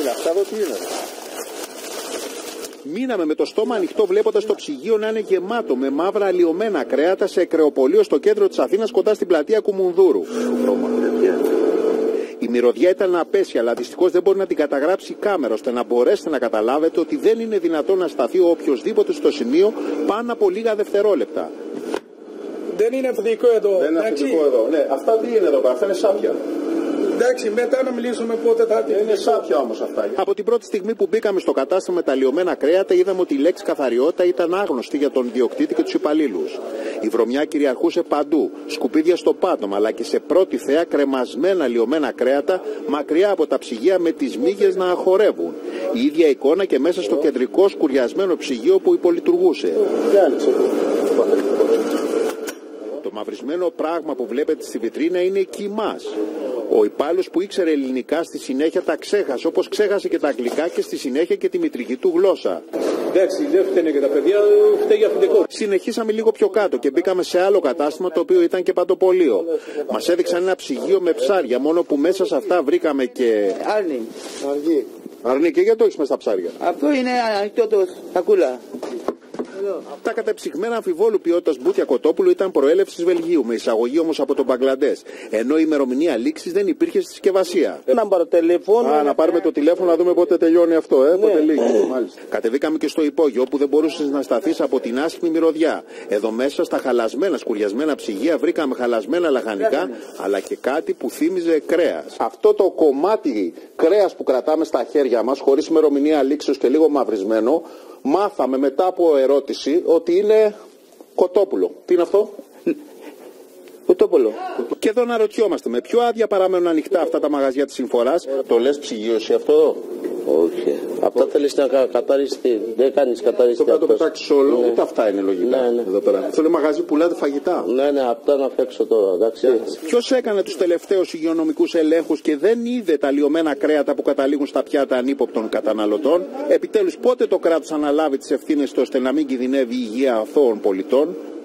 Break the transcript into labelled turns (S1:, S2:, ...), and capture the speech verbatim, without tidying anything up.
S1: είναι αυτά εδώ, τι είναι? Μείναμε με το στόμα ανοιχτό βλέποντας το ψυγείο να είναι γεμάτο με μαύρα αλλοιωμένα κρέατα σε κρεοπολείο στο κέντρο της Αθήνας κοντά στην πλατεία Κουμουνδούρου. Η μυρωδιά ήταν απέσια, αλλά δυστυχώς δεν μπορεί να την καταγράψει η κάμερα, ώστε να μπορέσετε να καταλάβετε ότι δεν είναι δυνατόν να σταθεί ο οποιοσδήποτε στο σημείο πάνω από λίγα δευτερόλεπτα.
S2: Δεν είναι αυθεντικό εδώ.
S1: Δεν είναι αυθεντικό εδώ. Ναι, αυτά τι είναι εδώ πέρα, αυτά είναι σάπια.
S2: Εντάξει, μετά να μιλήσουμε πότε θα την.
S1: Είναι σάπια όμως αυτά. Από την πρώτη στιγμή που μπήκαμε στο κατάστημα με τα λιωμένα κρέατα, είδαμε ότι η λέξη καθαριότητα ήταν άγνωστη για τον ιδιοκτήτη και τους υπαλλήλους. Η βρωμιά κυριαρχούσε παντού, σκουπίδια στο πάτωμα, αλλά και σε πρώτη θέα κρεμασμένα λιωμένα κρέατα μακριά από τα ψυγεία με τις μύγες να χορεύουν. Η ίδια εικόνα και μέσα στο κεντρικό σκουριασμένο ψυγείο που υπολειτουργούσε. Το μαυρισμένο πράγμα που βλέπετε στη βιτρίνα είναι κοιμάς. Ο υπάλληλος που ήξερε ελληνικά στη συνέχεια τα ξέχασε, όπως ξέχασε και τα αγγλικά και στη συνέχεια και τη μητρική του γλώσσα.
S2: Εντάξει, δεν φταίνε και τα παιδιά, φταίει για αφεντικό.
S1: Συνεχίσαμε λίγο πιο κάτω και μπήκαμε σε άλλο κατάστημα το οποίο ήταν και παντοπολείο. Μας έδειξαν ένα ψυγείο με ψάρια, μόνο που μέσα σε αυτά βρήκαμε και...
S3: Άρνη.
S1: Αργή. Αρνή, και γιατί το έχεις μες στα ψάρια?
S3: Αυτό είναι ανοιχτό το σακούλα.
S1: Τα κατεψυγμένα αμφιβόλου ποιότητας μπούτια κοτόπουλου ήταν προέλευσης Βελγίου, με εισαγωγή όμως από τον Μπαγκλαντές. Ενώ η ημερομηνία λήξης δεν υπήρχε στη συσκευασία.
S3: Να πάρω τηλέφωνο.
S1: Α, να πάρουμε το τηλέφωνο να δούμε πότε τελειώνει αυτό, ε, ναι. Πότε λύγει. Μάλιστα. Κατεβήκαμε και στο υπόγειο, όπου δεν μπορούσες να σταθείς από την άσχημη μυρωδιά. Εδώ μέσα στα χαλασμένα, σκουριασμένα ψυγεία βρήκαμε χαλασμένα λαχανικά, αλλά και κάτι που θύμιζε κρέας. Αυτό το κομμάτι κρέας που κρατάμε στα χέρια μας, χωρίς ημερομηνία λήξεως και λίγο μαυρισμένο, μάθαμε μετά από ερώτηση ότι είναι κοτόπουλο. Τι είναι αυτό?
S3: Κοτόπουλο.
S1: Και εδώ να ρωτιόμαστε, με ποιο άδεια παραμένουν ανοιχτά αυτά τα μαγαζιά της συμφοράς? Το λες ψυγείο εσύ αυτό?
S3: Όχι. Αυτά θέλεις να κατάρεις, δεν κάνεις κατάρεις.
S1: Το πρέπει να το πετάξεις όλο, ναι. Ούτε αυτά είναι λογικά.
S3: Ναι, ναι.
S1: Εδώ πέρα. Αυτό είναι μαγαζί που πουλάτε φαγητά.
S3: Ναι, ναι, αυτά να παίξω τώρα, εντάξει.
S1: Ποιος έκανε τους τελευταίους υγειονομικούς ελέγχους και δεν είδε τα λιωμένα κρέατα που καταλήγουν στα πιάτα ανύποπτων καταναλωτών? Επιτέλους, πότε το κράτος αναλάβει τις ευθύνες του ώστε να μην κινδυνεύει η υγεία αθώων πολιτών?